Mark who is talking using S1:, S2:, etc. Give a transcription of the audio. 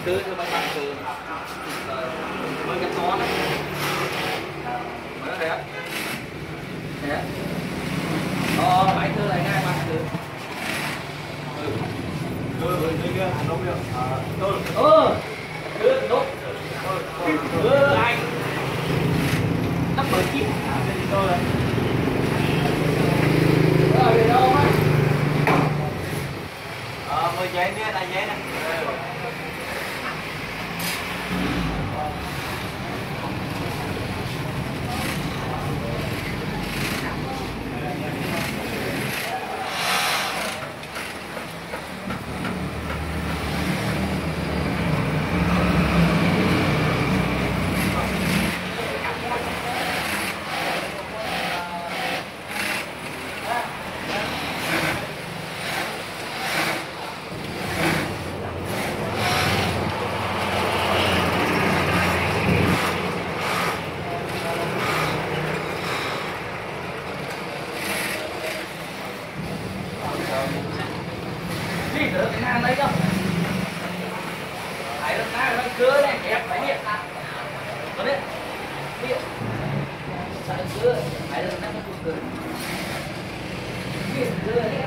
S1: cứ cho mấy bạn cứ mấy cái con đấy mới đấy đấy bảy thứ lại ngay bạn cứ anh tắt bởi chip tôi là ở đâu á 10 giấy nhé, là giấy này. Đi được cái hàng đấy không? Thấy được cái nó cưa này, ép phải điện. Có đấy. Điện. Sợ cưa, thấy được nó cưa. Điện cưa này.